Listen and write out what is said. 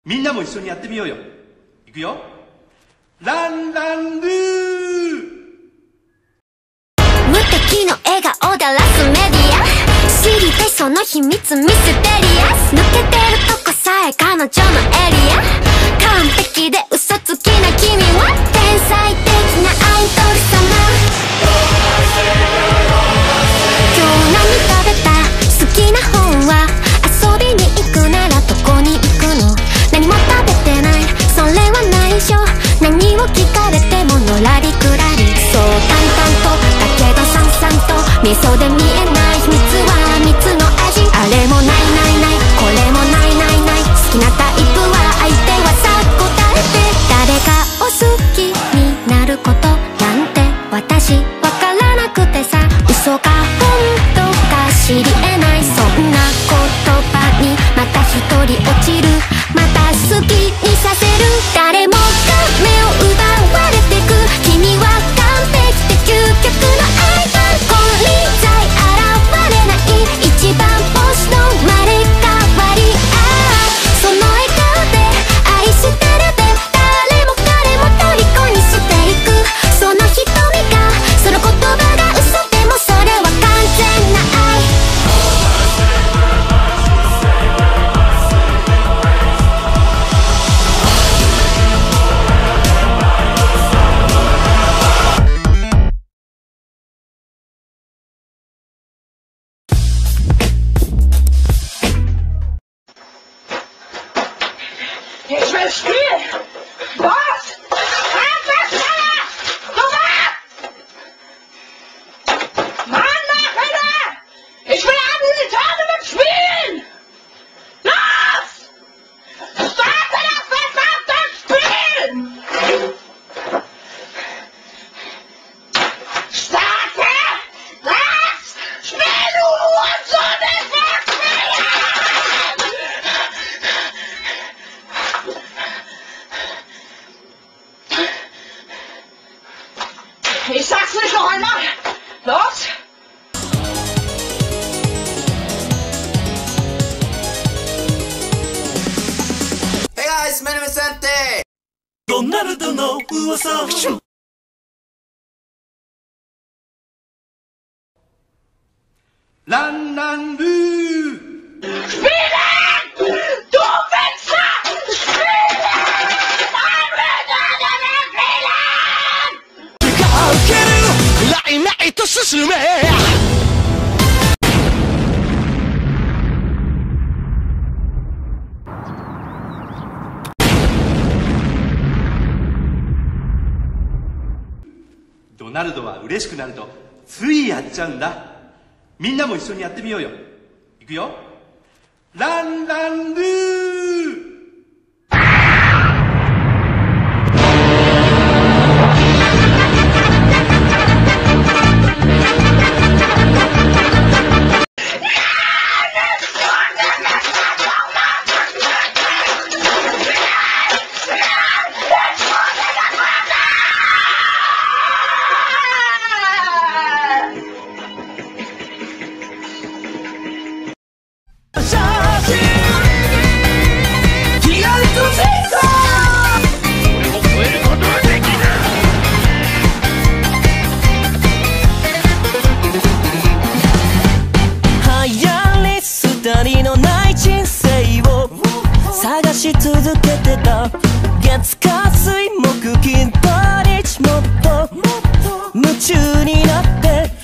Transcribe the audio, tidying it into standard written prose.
みんなも一緒にやってみようよ。いくよ。ランランルー。 無敵の笑顔だらすメディア、知りたいその秘密ミステリアス、抜けてるとこさえ彼女のエリア、完璧で嘘つきな君は天才的なアイドル様。今日何食べた？好きな本は？遊びに行くならどこに行くの？何も食べてない、それは内緒。何を聞かれてものらりくらり、そう淡々とだけどさんさんと味噌で見えない秘密は蜜の味。あれもないないない、これもないないない、好きなタイプは相手はさ答えて。誰かを好きになることなんて私わからなくてさ、嘘か本当か知り得ない、そんな言葉にまた一人落ちる、また好きにさせる。誰もが目を奪われてく、君は完璧で究極のアイドル。金輪際現れない一番星の生まれ変わり。ああその笑顔で愛してるで誰も彼も虜にしていく、その瞳がその言葉が嘘でもそれは完全な愛。 Ich will spielen! Was? Mann, mach wieder! Ich will alle Tournament spielen! Los! Starte das verdammte Spiel! Starte das Spiel, du Hurensohn! Ich will spielen! Ich sag's nicht noch einmal! Los! Hey guys, my name is Sante! ドナルドの噂。 ランランルー。 Spielen! Du Wichser! Spielen! Ein Wichser, der Spielen! 受けるライナイと進め。 ドナルドは嬉しくなるとついやっちゃうんだ。みんなも一緒にやってみようよ。いくよ。ランランルー。 のない人生を探し続けてた。月火水木金土日もっと夢中になって